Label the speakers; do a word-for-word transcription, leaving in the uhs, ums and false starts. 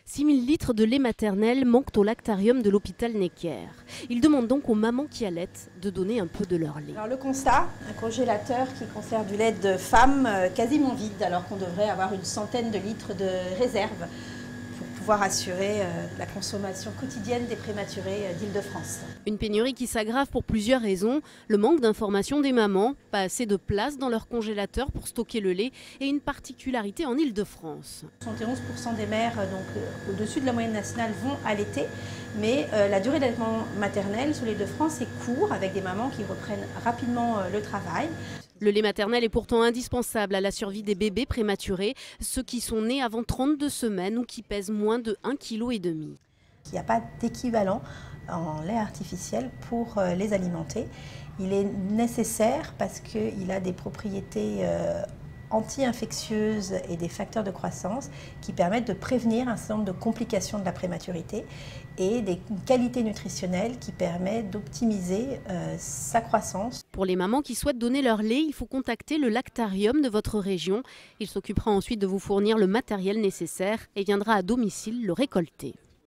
Speaker 1: six mille litres de lait maternel manquent au lactarium de l'hôpital Necker. Ils demandent donc aux mamans qui allaitent de donner un peu de leur lait.
Speaker 2: Alors le constat, un congélateur qui conserve du lait de femme quasiment vide alors qu'on devrait avoir une centaine de litres de réserve pour pouvoir assurer la consommation quotidienne des prématurés d'Île-de-France.
Speaker 1: Une pénurie qui s'aggrave pour plusieurs raisons. Le manque d'information des mamans, pas assez de place dans leur congélateur pour stocker le lait et une particularité en Île-de-France.
Speaker 2: soixante et onze pour cent des mères donc, euh, au-dessus de la moyenne nationale vont allaiter, mais euh, la durée d'allaitement maternel sur l'Île-de-France est court avec des mamans qui reprennent rapidement euh, le travail.
Speaker 1: Le lait maternel est pourtant indispensable à la survie des bébés prématurés, ceux qui sont nés avant trente-deux semaines ou qui pèsent moins de un virgule cinq kilos.
Speaker 2: Il n'y a pas d'équivalent en lait artificiel pour les alimenter. Il est nécessaire parce qu'il a des propriétés euh, anti-infectieuses et des facteurs de croissance qui permettent de prévenir un certain nombre de complications de la prématurité et des qualités nutritionnelles qui permettent d'optimiser euh, sa croissance.
Speaker 1: Pour les mamans qui souhaitent donner leur lait, il faut contacter le lactarium de votre région. Il s'occupera ensuite de vous fournir le matériel nécessaire et viendra à domicile le récolter.